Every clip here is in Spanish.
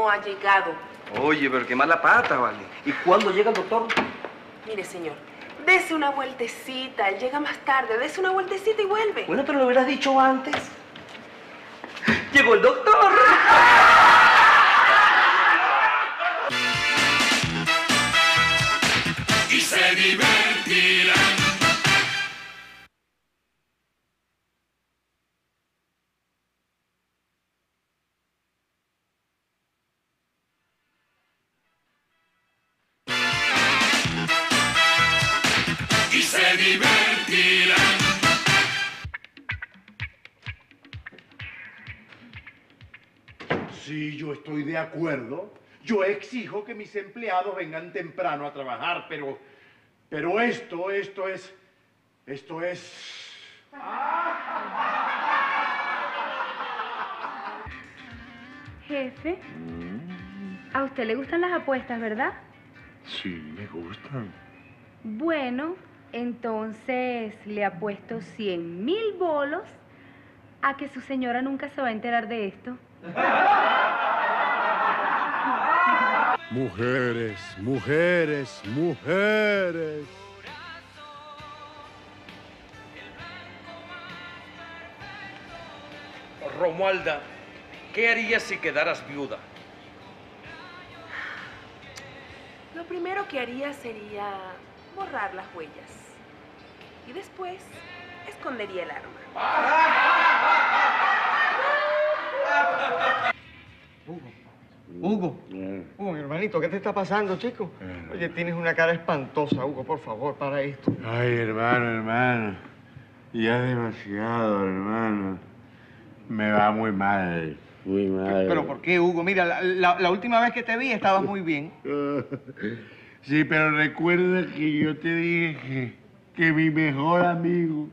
no ha llegado. Oye, pero qué mala pata, vale. ¿Y cuándo llega el doctor? Mire, señor, dese una vueltecita. Él llega más tarde. Dese una vueltecita y vuelve. Bueno, pero lo hubieras dicho antes. ¡Llegó el doctor! Y se divertirán. Y se divertirán. Sí, yo estoy de acuerdo. Yo exijo que mis empleados vengan temprano a trabajar, pero esto es... Jefe, a usted le gustan las apuestas, ¿verdad? Sí, me gustan. Bueno, entonces le apuesto 100.000 bolos a que su señora nunca se va a enterar de esto. Mujeres, mujeres, mujeres. Romualda, ¿qué harías si quedaras viuda? Lo primero que haría sería borrar las huellas. Y después escondería el arma. Hugo, mi hermanito, ¿qué te está pasando, chico? Oye, tienes una cara espantosa, Hugo, por favor, para esto. Ay, hermano. Ya es demasiado, hermano. Me va muy mal. Muy mal. ¿Pero por qué, Hugo? Mira, la última vez que te vi estabas muy bien. Sí, pero recuerda que yo te dije que mi mejor amigo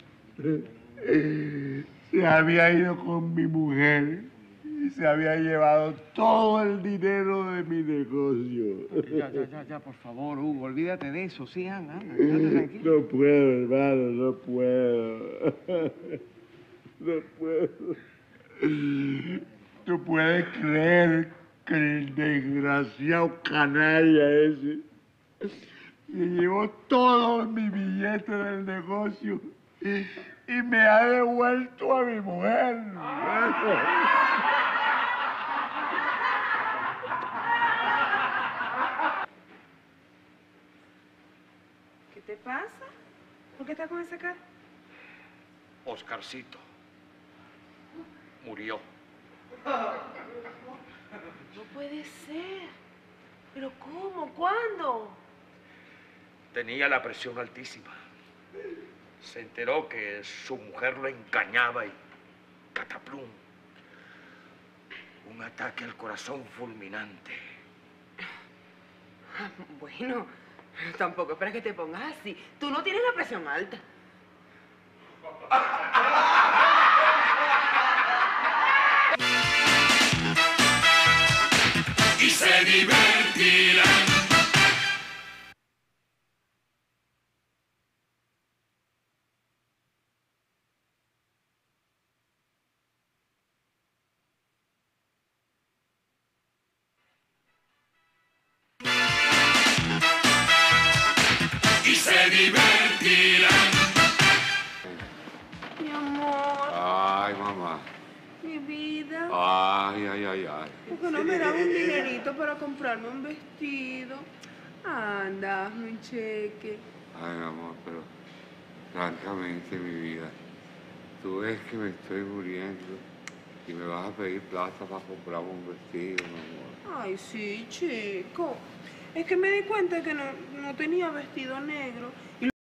se había ido con mi mujer y se había llevado todo el dinero de mi negocio. Ya, por favor, Hugo, olvídate de eso. Sí, anda, quédate tranquilo. No puedo, hermano, no puedo. No puedo. ¿Tú puedes creer que el desgraciado canalla ese se llevó todos mis billetes del negocio y me ha devuelto a mi mujer? ¿Qué te pasa? ¿Por qué estás con esa cara? Oscarcito murió. No puede ser. ¿Pero cómo? ¿Cuándo? Tenía la presión altísima. Se enteró que su mujer lo engañaba y cataplum. Un ataque al corazón fulminante. Bueno, tampoco es para que te pongas así. Tú no tienes la presión alta. Y se divertirán. Y se divertirán. Mi amor, Ay, mamá. mi vida. Ay. ¿Por qué no me das un dinerito para comprarme un vestido? Anda, hazme un cheque. Ay, amor, pero francamente, mi vida, tú ves que me estoy muriendo y me vas a pedir plata para comprarme un vestido, mi amor. Ay, sí, chico. Es que me di cuenta que no tenía vestido negro.